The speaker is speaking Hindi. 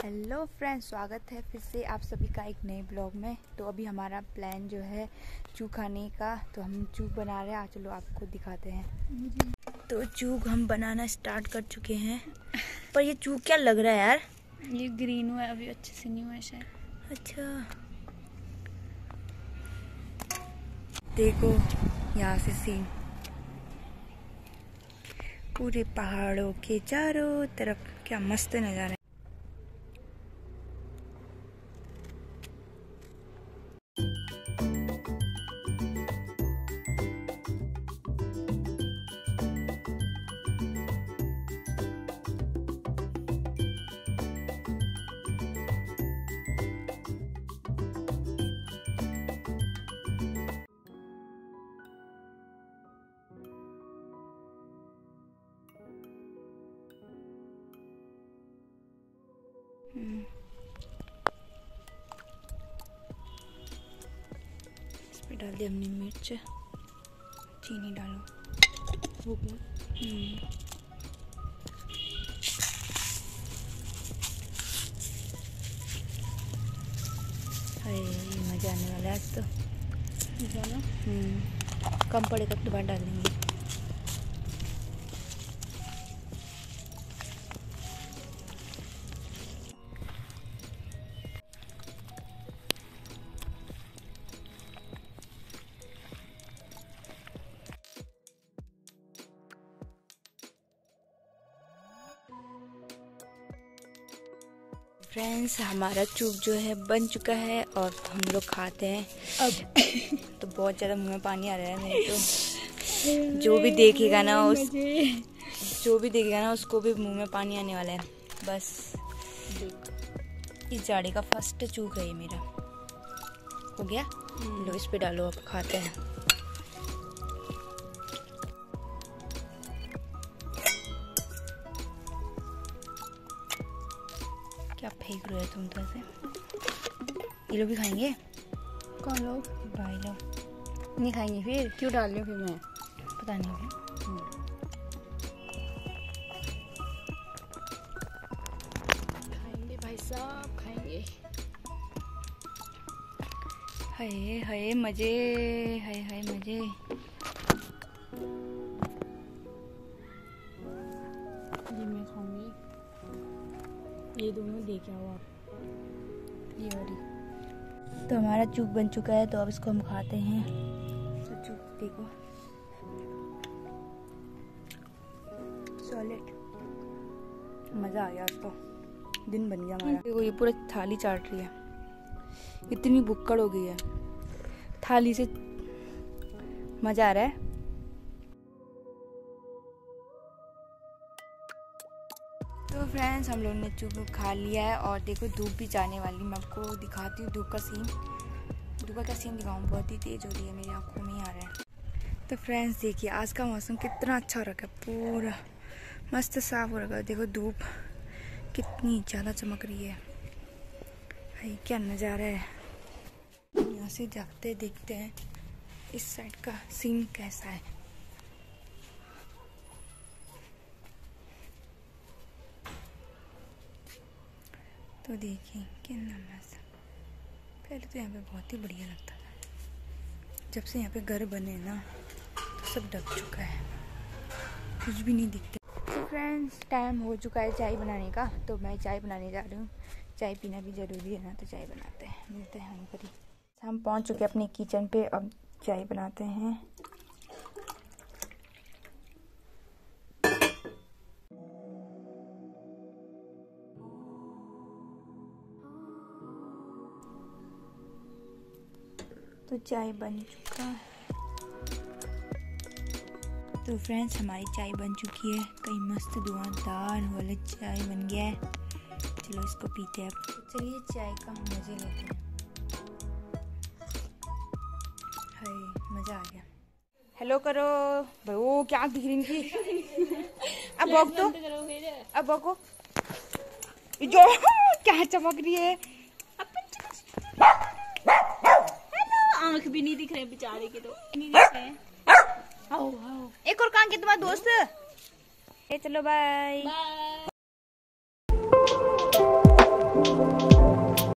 हेलो फ्रेंड्स, स्वागत है फिर से आप सभी का एक नए ब्लॉग में। तो अभी हमारा प्लान जो है चूक खाने का, तो हम चूक बना रहे हैं। चलो आपको दिखाते हैं। तो चूक हम बनाना स्टार्ट कर चुके हैं। पर ये चूक क्या लग रहा है यार? ये ग्रीन हुआ है, अभी अच्छे से नहीं हुआ है शायद। अच्छा देखो यहाँ से सीन, पूरे पहाड़ों के चारों तरफ क्या मस्त नज़ारा है। इसमें डाल दिया हमने मिर्च, चीनी डालो, हो गया। अरे मज़ा आने वाला है आज तो। कम पड़ेगा तो बाद डाल देंगे। फ्रेंड्स, हमारा चूक जो है बन चुका है और हम लोग खाते हैं अब। तो बहुत ज़्यादा मुंह में पानी आ रहा है मेरे तो। जो भी देखेगा ना उसको भी मुंह में पानी आने वाला है। बस इस जाड़ी का फर्स्ट चूक है ये मेरा। हो गया, लो इस पे डालो, अब खाते हैं। क्या फेंक रहे हो तुम तो ऐसे? ये लोग भी खाएंगे? कौन लोग? भाई लोग नहीं खाएंगे फिर? क्यों डाल रही हूँ फिर मैं? पता नहीं है। खाएंगे भाई साहब, खाएंगे। हाय हाय मजे, हाय हाय मजे। ये मैं खाऊंगी, ये दोनों दे क्या हुआ, ये वाली। तो हमारा चूक बन चुका है, तो अब इसको हम खाते हैं। तो चूक देखो, सॉलिड, मज़ा आ गया उसको। दिन बन गया हमारा। देखो ये पूरा थाली चाट रही है, इतनी भुक्कड़ हो गई है थाली से। मज़ा आ रहा है। तो फ्रेंड्स, हम लोगों ने चूक खा लिया है और देखो धूप भी जाने वाली। मैं आपको दिखाती हूँ धूप का सीन। धूप का क्या सीन दिखाऊँ? बहुत ही तेज़ हो रही है, मेरी आंखों में ही आ रहा है। तो फ्रेंड्स देखिए, आज का मौसम कितना अच्छा हो रखा है, पूरा मस्त साफ हो रखा है। देखो धूप कितनी ज़्यादा चमक रही है। भाई क्या नज़ारा है। यहाँ से जाते देखते हैं इस साइड का सीन कैसा है। तो देखिए कितना मस्त। पहले तो यहाँ पे बहुत ही बढ़िया लगता था, जब से यहाँ पे घर बने ना तो सब ढक चुका है, कुछ भी नहीं दिखता। तो फ्रेंड्स, टाइम हो चुका है चाय बनाने का, तो मैं चाय बनाने जा रही हूँ। चाय पीना भी ज़रूरी है ना, तो चाय बनाते हैं, मिलते हैं वहीं पर ही। हम पहुँच चुके हैं अपने किचन पे, अब चाय बनाते हैं। तो चाय बन चुका है। तो फ्रेंड्स, हमारी चाय बन चुकी है। कई मस्त धुआंधार वाला चाय बन गया है। चलो इसको पीते हैं। तो चलिए चाय का मजे लेते हैं। हाय मज़ा आ गया। हेलो करो भाई, वो क्या दिख रही थी? अब भोग तो, अब भोगो जो क्या चमक रही है। आंख भी नहीं दिख रहे बेचारे के, तो नहीं दिख रहे। आओ आओ, एक और काम किया तुम्हारा दोस्त। चलो बाय। बाय।